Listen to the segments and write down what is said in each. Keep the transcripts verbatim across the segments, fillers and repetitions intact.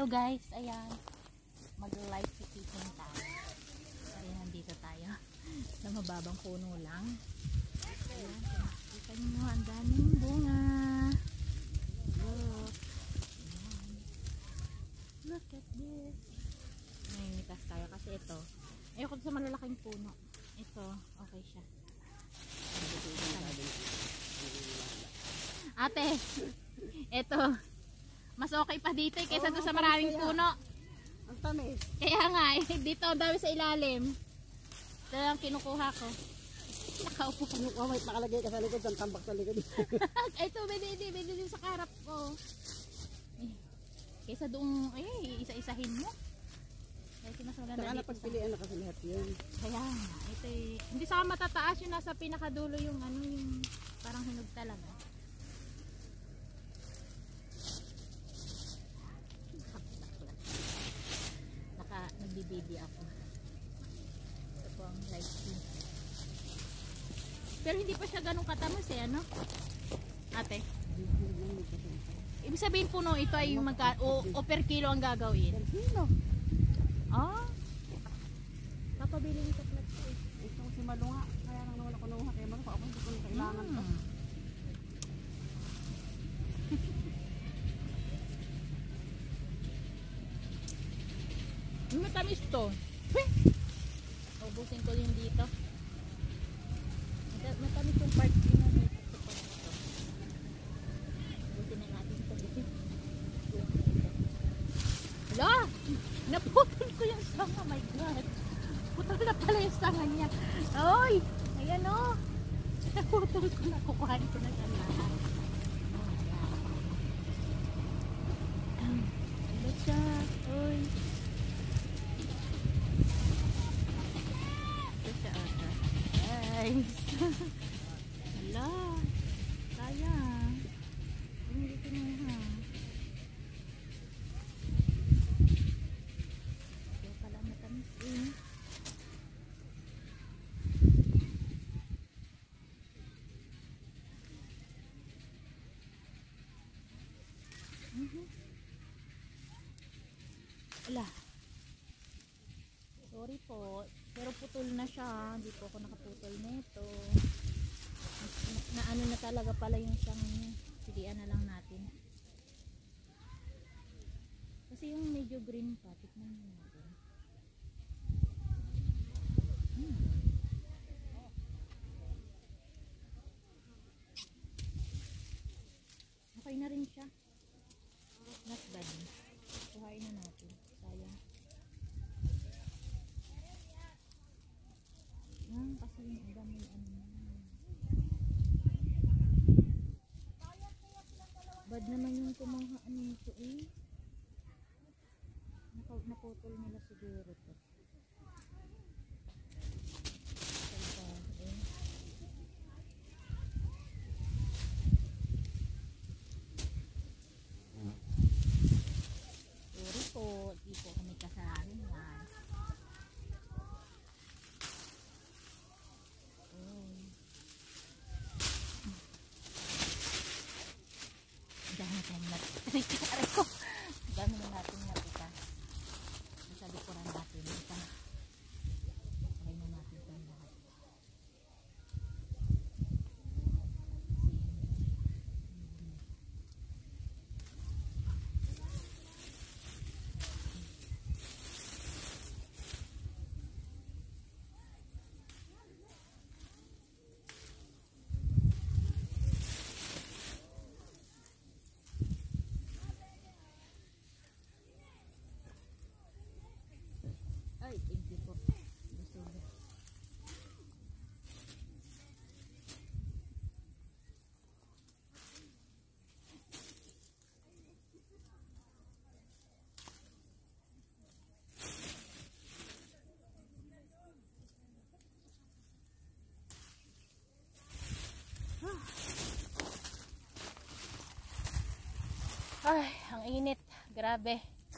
Hello guys, ayan. Mag-live fishing tayo. Ayan, nandito tayo. Na mababang puno lang. Ayan, kita nyo, ang daming bunga. Look. Ayan. Look at this. Nangingitas tayo kasi ito. Ayoko sa malalaking puno. Ito, okay siya. Ate, ito. Mas okay pa dito eh, kaysa oh, doon sa maraming kaya. Puno. Ang tamis. Kaya nga eh, dito ang dami sa ilalim. Ito lang kinukuha ko. Nakaupo ko. Oh, may nakalagay ka sa likod, ang tambak sa likod. Ito, binili, binili sa karap ko. Eh, kaysa doon, eh, isa-isahin mo. Kaya mas maganda saka dito. napagpilian na kasi lahat yun. Kaya nga, ito eh. Hindi saka matataas yung nasa pinakadulo yung ano, yung parang hinog talaga. Nagbibibi ako. Ito po ang live stream. Pero hindi pa siya ganun katamas eh, ano? Ate? Ibig sabihin po no, ito ay yung magka, o, o per kilo ang gagawin. Per kilo? Ah? Papabili nito plat ko eh. Ito si Malunga. Kaya nang naman ako nunga kay Malunga. Ako hindi ko na kailangan to. Hmm. Matamis to. Ubusin ko yung dito. Matamis yung part din na dito. Ubusin na natin ito dito. Hala! Naputol ko yung sanga. Oh my God. Putol na pala yung sanga niya. Oy! Ayan o. Oh. Naputol ko na. Kukuhanin ko na siya lahat. Oh my God. Ano siya? Oy. Guys. Hala. Kaya. Hindi ko na ha. Kaya pala matamis eh. Mm-hmm. Ala. Sorry po. Pero putol na siya. Hindi po ako nakaputol nito. Na, na ano na talaga pala yung siyang sigian na lang natin. Kasi yung medyo green pa. Tikman nyo natin. Hmm. Okay na rin siya. Not bad. Kuhain na natin. Sayang. Ah, kasi yung dami ano. Bad naman yung kumuha ano nito eh. Naputol nila siguro to. Sorry po, di po kami kasalanan yan. Dami tayong natitira ko. Dami na natin natita. Sa likuran natin. Ito. Try na natin ito lahat. Ay, thank you po. Gusto mo. Ay, ang init. Grabe.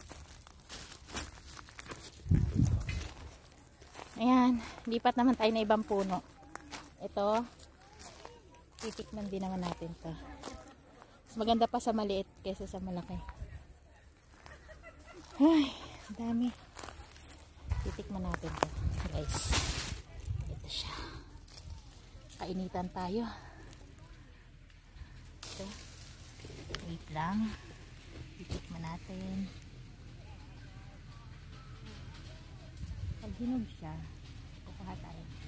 Ayan, lipat naman tayo na ibang puno. Ito, titikman din naman natin to. Mas maganda pa sa maliit kaysa sa malaki. Ay, ang dami. Titikman natin to, guys. Ito siya. Kainitan tayo. Ito. Wait lang. Titikman natin. Pag hinog siya, kukuha tayo.